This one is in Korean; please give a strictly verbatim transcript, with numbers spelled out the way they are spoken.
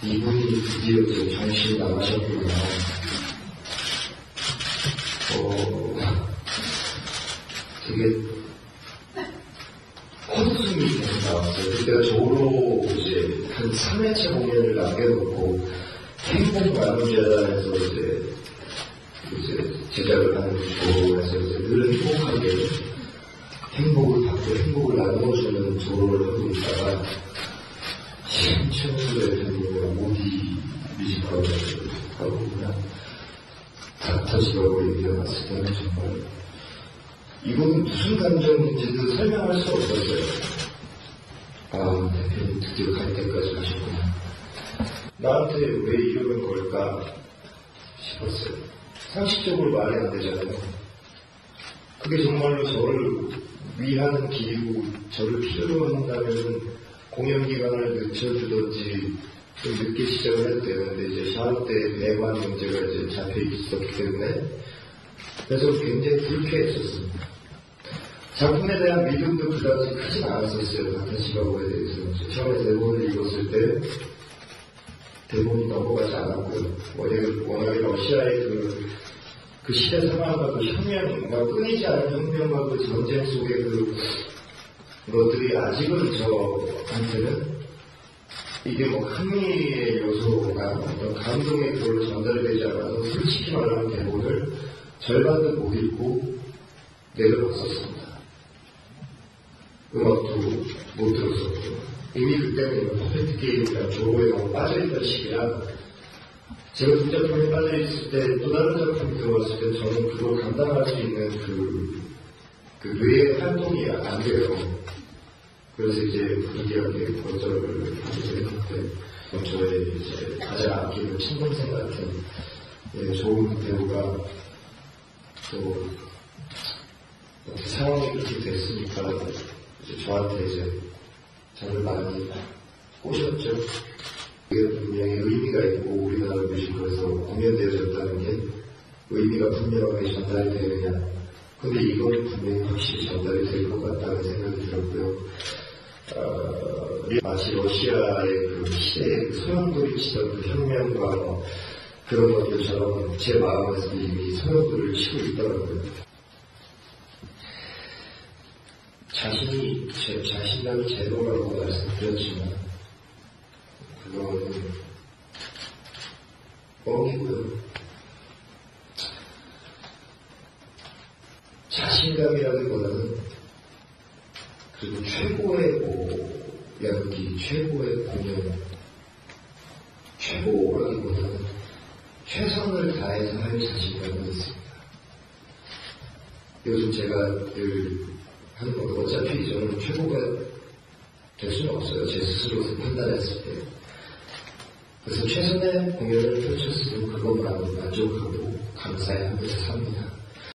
이분이 드디어 좀 정신이 나가셨구나. 어, 되게 헛웃음이 계속 나왔어요. 그때가 저로 이제 한 삼 회차 공연을 남겨놓고 행복 나누자에서 이제, 이제 제작을 하는 조로에서 이제 늘 행복하게 행복을 받고 행복을 나누어주는 조로를 하고 있다가 신청술에 되는 모디 뮤지컬을 하고 그냥 닥터지라고 얘기해봤을 때는 정말 이건 무슨 감정인지도 설명할 수 없었어요. 아, 대표님 드디어 갈 때까지 가셨구나. 나한테 왜 이러는 걸까 싶었어요. 상식적으로 말이 안 되잖아요. 그게 정말로 저를 위하는 길이고 저를 필요로 한다면 공연 기간을 늦춰주든지 좀 늦게 시작을 해도 되는데 이제 샤워 때 배관 문제가 이제 잡혀 있었기 때문에 그래서 굉장히 불쾌했었습니다. 작품에 대한 믿음도 그다지 크진 않았었어요. 닥터지라고에 대해서. 처음에 대본을 읽었을 때 대본이 넘어가지 않았고요. 워낙에 러시아의 그, 그 시대 상황과 그 혁명과 끊이지 않은 혁명과 그 전쟁 속의 그 것들이 아직은 저한테는 이게 뭐 흥미의 요소가 어떤 감동의 그걸로 전달이 되지 않아서 솔직히 말하면 대본을 절반도 못 읽고 내려봤었습니다. 음악도 못 들었었고 이미 그때는 퍼펙트 게임이나 조로에 너무 빠져있던 시기라 제가 두 작품에 빠져있을 때 또 다른 작품이 들어왔을 때 저는 그걸 감당할 수 있는 그, 그 뇌의 활동이 안 돼요. 그래서 이제 부득이하게 거절을 하게 됐는데 저의 이제 가장 아끼는 친동생 같은 예, 좋은 배우가 또 상황이 그렇게 됐으니까 이제 저한테 이제 저를 많이 꼬셨죠. 이게 분명히 의미가 있고 우리나라 뮤지컬에서 공연되어졌다는 게 의미가 분명하게 전달이 되느냐. 근데 이건 분명히 확실히 전달이 될 것 같다는 생각이 들었고요. 어, 마치 러시아의 그 시대의 그 소용돌이 치던 그 혁명과 뭐 그런 것들처럼 제 마음에서 이미 소용돌이를 치고 있더라고요. 자신이, 제 자신감이 제로라고 말씀드렸지만, 그거는 뻥이고요. 자신감이라기보다는, 그리고 최고의 뭐, 연기, 최고의 공연, 최고라기보다는 최선을 다해서 할 자신감이 있습니다. 요즘 제가 늘 하는 것도 어차피 저는 최고가 될 수는 없어요. 제 스스로서 판단했을 때. 그래서 최선의 공연을 펼쳤으면 그것만으로 만족하고 감사해하면서 삽니다.